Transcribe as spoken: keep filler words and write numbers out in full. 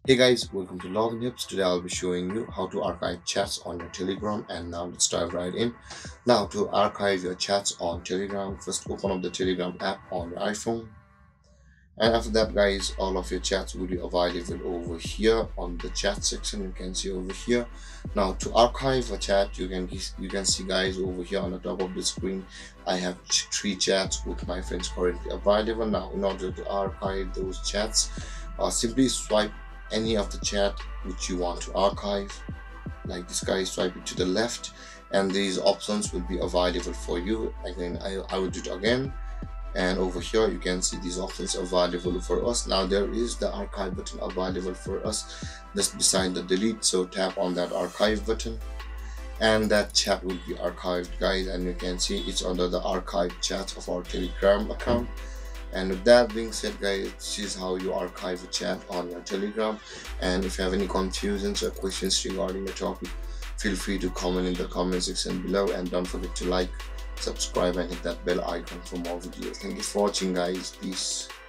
Hey guys, welcome to Login Tips. Today I'll be showing you how to archive chats on your Telegram, and now let's dive right in. Now to archive your chats on Telegram, first open up the Telegram app on your iPhone, and after that guys, all of your chats will be available over here on the chat section. You can see over here. Now to archive a chat, you can you can see guys over here on the top of the screen, I have three chats with my friends currently available. Now in order to archive those chats, uh, simply swipe any of the chat which you want to archive, like this guy. Swipe it to the left and these options will be available for you. Again, I, I will do it again, and over here you can see these options available for us. Now there is the archive button available for us just beside the delete, so tap on that archive button and that chat will be archived guys, and you can see it's under the archive chat of our Telegram account. And with that being said guys, this is how you archive a chat on your Telegram. And if you have any confusions or questions regarding the topic, feel free to comment in the comment section below, and don't forget to like, subscribe and hit that bell icon for more videos. Thank you for watching guys. Peace.